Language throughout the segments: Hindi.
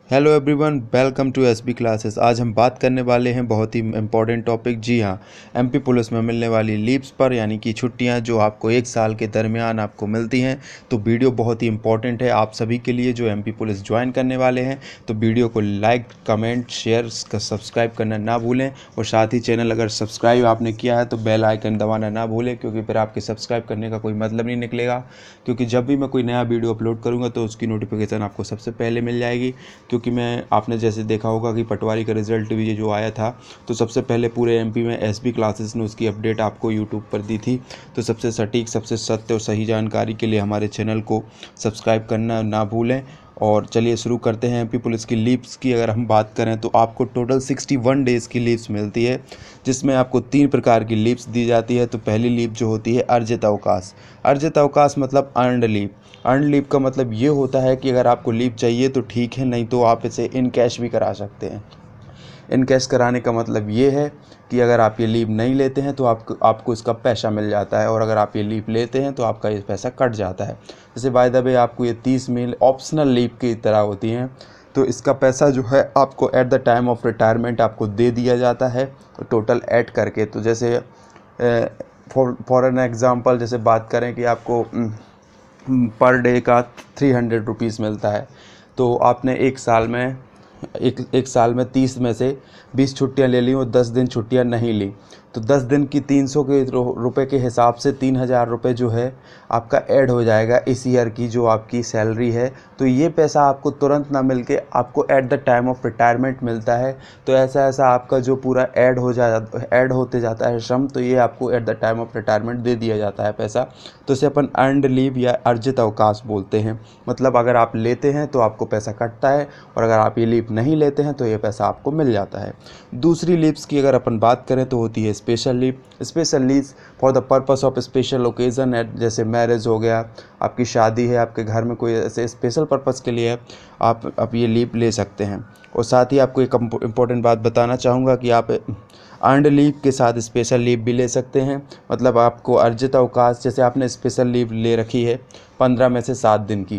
Hello everyone, welcome to SB classes. आज हम बात करने वाले हैं बहुत ही इम्पोर्टेंट टॉपिक। जी हाँ, एमपी पुलिस में मिलने वाली लीव्स पर, यानी कि छुट्टियां जो आपको एक साल के दरमियान आपको मिलती हैं। तो वीडियो बहुत ही इम्पोर्टेंट है आप सभी के लिए जो एमपी पुलिस ज्वाइन करने वाले हैं। तो वीडियो को लाइक, कमेंट, शेयर, सब्सक्राइब करना ना भूलें। और साथ ही चैनल अगर सब्सक्राइब आपने किया है तो बेल आइकन दबाना ना भूलें, क्योंकि फिर आपके सब्सक्राइब करने का कोई मतलब नहीं निकलेगा। क्योंकि जब भी मैं कोई नया वीडियो अपलोड करूँगा तो उसकी नोटिफिकेशन आपको सबसे पहले मिल जाएगी। क्योंकि आपने जैसे देखा होगा कि पटवारी का रिज़ल्ट भी जो आया था, तो सबसे पहले पूरे एमपी में एसबी क्लासेस ने उसकी अपडेट आपको यूट्यूब पर दी थी। तो सबसे सटीक, सबसे सत्य और सही जानकारी के लिए हमारे चैनल को सब्सक्राइब करना ना भूलें। और चलिए शुरू करते हैं। एमपी पुलिस की लीव्स की अगर हम बात करें तो आपको टोटल 61 डेज़ की लीव्स मिलती है, जिसमें आपको 3 प्रकार की लीव्स दी जाती है। तो पहली लीव जो होती है अर्जित अवकाश। अर्जित अवकाश मतलब अर्नड लीव। अर्नड लीव का मतलब ये होता है कि अगर आपको लीव चाहिए तो ठीक है, नहीं तो आप इसे इन कैश भी करा सकते हैं। इन कैश कराने का मतलब ये है कि अगर आप ये लीव नहीं लेते हैं तो आपको इसका पैसा मिल जाता है, और अगर आप ये लीव लेते हैं तो आपका ये पैसा कट जाता है। जैसे बाय द वे आपको ये 30 मील ऑप्शनल लीव की तरह होती हैं। तो इसका पैसा जो है आपको at the time of retirement आपको दे दिया जाता है, टोटल ऐड करके। तो जैसे फॉर एन एग्ज़ाम्पल जैसे बात करें कि आपको पर डे का 300 रुपीज़ मिलता है। तो आपने एक साल में 30 में से 20 छुट्टियां ले ली और 10 दिन छुट्टियां नहीं ली। तो 10 दिन की 300 के रुपए के हिसाब से 3000 रुपये जो है आपका ऐड हो जाएगा इस ईयर की जो आपकी सैलरी है। तो ये पैसा आपको तुरंत ना मिल के आपको at the time of retirement मिलता है। तो ऐसा ऐसा आपका जो पूरा ऐड होते जाता है श्रम, तो ये आपको at the time of retirement दे दिया जाता है पैसा। तो इसे अपन अर्नड लीव या अर्जित अवकाश बोलते हैं। मतलब अगर आप लेते हैं तो आपको पैसा कटता है, और अगर आप ये लीव नहीं लेते हैं तो ये पैसा आपको मिल जाता है। दूसरी लीव्स की अगर अपन बात करें तो होती है special leave. Special leave for the purpose of special occasion है, जैसे मैरिज हो गया, आपकी शादी है, आपके घर में कोई ऐसे स्पेशल पर्पस के लिए है, आप ये लीव ले सकते हैं। और साथ ही आपको एक इम्पोर्टेंट बात बताना चाहूँगा कि आप अर्नड लीव के साथ स्पेशल लीव भी ले सकते हैं। मतलब आपको अर्जित अवकाश, जैसे आपने स्पेशल लीव ले रखी है 15 में से 7 दिन की,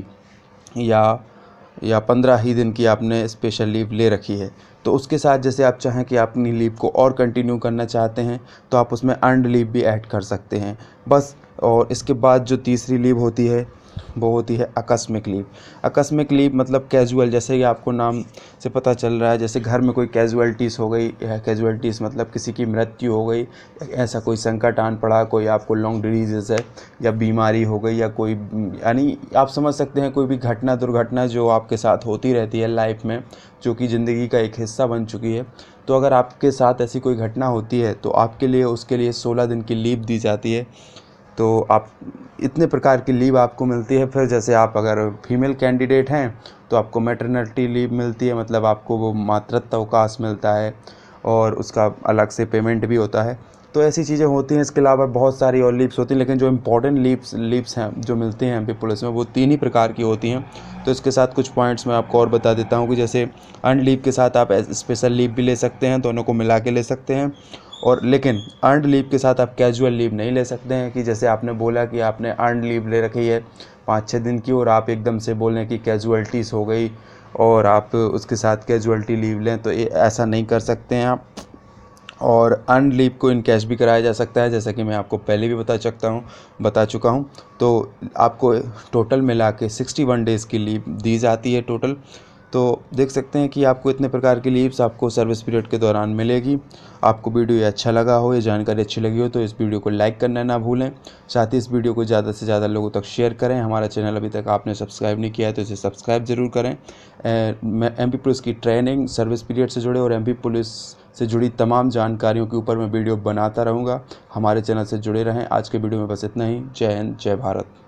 या 15 ही दिन की आपने स्पेशल लीव ले रखी है, तो उसके साथ जैसे आप चाहें कि आप अपनी लीव को और कंटिन्यू करना चाहते हैं तो आप उसमें अर्नड लीव भी ऐड कर सकते हैं बस। और इसके बाद जो तीसरी लीव होती है वो होती है आकस्मिक लीव। आकस्मिक लीव मतलब कैजुअल, जैसे कि आपको नाम से पता चल रहा है, जैसे घर में कोई कैजुअलिटीज़ हो गई, कैजुअलिटीज़ मतलब किसी की मृत्यु हो गई, ऐसा कोई संकट आन पड़ा, कोई आपको लॉन्ग डिजीज़ है या बीमारी हो गई, या कोई, यानी आप समझ सकते हैं कोई भी घटना, दुर्घटना जो आपके साथ होती रहती है लाइफ में, जो कि ज़िंदगी का एक हिस्सा बन चुकी है। तो अगर आपके साथ ऐसी कोई घटना होती है तो आपके लिए उसके लिए 16 दिन की लीव दी जाती है। तो आप इतने प्रकार की लीव आपको मिलती है। फिर जैसे आप अगर फीमेल कैंडिडेट हैं तो आपको मैटरनिटी लीव मिलती है, मतलब आपको वो मातृत्व अवकाश मिलता है, और उसका अलग से पेमेंट भी होता है। तो ऐसी चीज़ें होती हैं। इसके अलावा बहुत सारी और लीव्स होती हैं, लेकिन जो इम्पोर्टेंट लीव्स हैं जो मिलती हैं एमपी पुलिस में, वो 3 ही प्रकार की होती हैं। तो इसके साथ कुछ पॉइंट्स मैं आपको और बता देता हूँ कि जैसे अर्नड लीव के साथ आप स्पेशल लीव भी ले सकते हैं, दोनों को मिला के ले सकते हैं। और लेकिन अर्नड लीव के साथ आप कैजुअल लीव नहीं ले सकते हैं, कि जैसे आपने बोला कि आपने अर्नड लीव ले रखी है 5-6 दिन की, और आप एकदम से बोलें कि कैजुअलिटीज़ हो गई और आप उसके साथ कैजुअलिटी लीव लें, तो ये ऐसा नहीं कर सकते हैं आप। और अर्नड लीव को इन कैश भी कराया जा सकता है, जैसा कि मैं आपको पहले भी बता चुका हूँ। तो आपको टोटल मिला के 61 डेज़ की लीव दी जाती है टोटल। तो देख सकते हैं कि आपको इतने प्रकार की लीव्स आपको सर्विस पीरियड के दौरान मिलेगी। आपको वीडियो ये अच्छा लगा हो, ये जानकारी अच्छी लगी हो, तो इस वीडियो को लाइक करना ना भूलें। साथ ही इस वीडियो को ज़्यादा से ज़्यादा लोगों तक शेयर करें। हमारा चैनल अभी तक आपने सब्सक्राइब नहीं किया है तो इसे सब्सक्राइब ज़रूर करें। मैं एमपी पुलिस की ट्रेनिंग, सर्विस पीरियड से जुड़े और एमपी पुलिस से जुड़ी तमाम जानकारियों के ऊपर मैं वीडियो बनाता रहूँगा। हमारे चैनल से जुड़े रहें। आज के वीडियो में बस इतना ही। जय हिंद, जय भारत।